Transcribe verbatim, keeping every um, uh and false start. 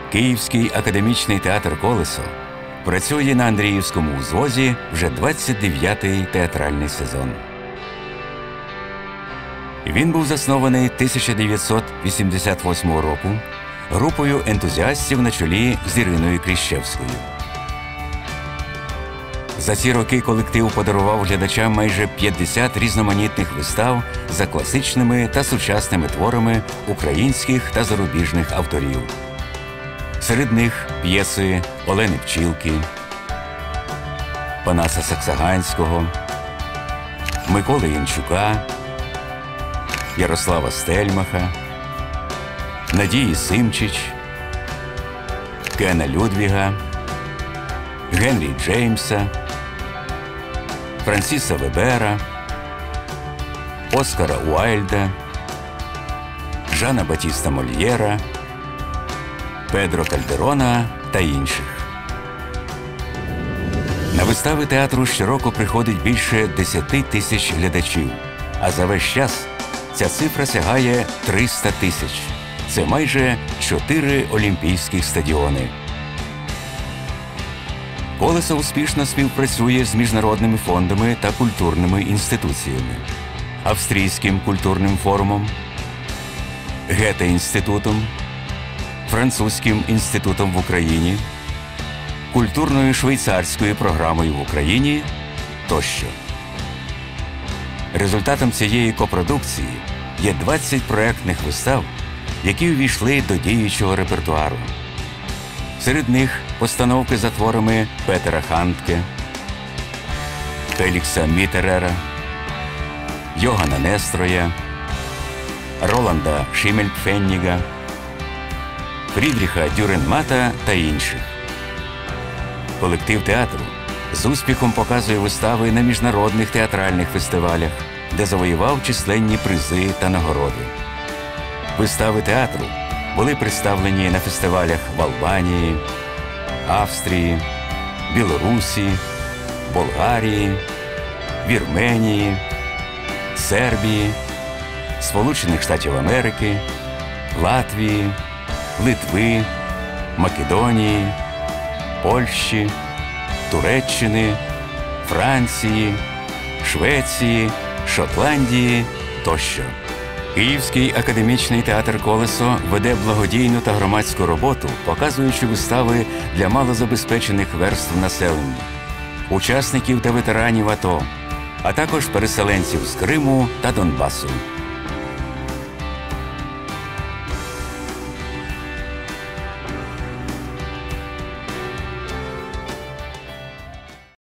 Київський академічний театр «Колесо» працює на Андріївському узвозі вже двадцять дев'ятий театральний сезон. Він був заснований тисяча дев'ятсот вісімдесят восьмого року групою ентузіастів на чолі з Іриною Кліщевською. За ці роки колектив подарував глядачам майже п'ятдесят різноманітних вистав за класичними та сучасними творами українських та зарубіжних авторів. Серед них п'єси Олени Пчілки, Панаса Саксаганського, Миколи Янчука, Ярослава Стельмаха, Надії Симчич, Кена Людвіга, Генрі Джеймса, Франсіса Вебера, Оскара Уайльда, Жана Батіста Мольєра, Педро Кальдерона та інших. На вистави театру щороку приходить більше десяти тисяч глядачів, а за весь час ця цифра сягає триста тисяч. Це майже чотири олімпійських стадіони. «Колесо» успішно співпрацює з міжнародними фондами та культурними інституціями. Австрійським культурним форумом, Гете-інститутом, Французьким інститутом в Україні, культурною швейцарською програмою в Україні тощо. Результатом цієї копродукції є двадцять проектних вистав, які увійшли до діючого репертуару. Серед них постановки за творами Петера Хандке, Фелікса Мітерера, Йогана Нестроя, Роланда Шіммельпфенніга, Фрідріха Дюренмата та інших. Колектив театру з успіхом показує вистави на міжнародних театральних фестивалях, де завоював численні призи та нагороди. Вистави театру були представлені на фестивалях в Албанії, Австрії, Білорусі, Болгарії, Вірменії, Сербії, Сполучених Штатів Америки, Латвії, Литви, Македонії, Польщі, Туреччини, Франції, Швеції, Шотландії тощо. Київський академічний театр «Колесо» веде благодійну та громадську роботу, показуючи вистави для малозабезпечених верств населення, учасників та ветеранів АТО, а також переселенців з Криму та Донбасу.